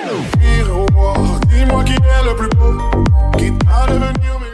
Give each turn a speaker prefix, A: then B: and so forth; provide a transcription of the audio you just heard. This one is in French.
A: Miroir, dis-moi qui est le plus beau, qui t'a devenu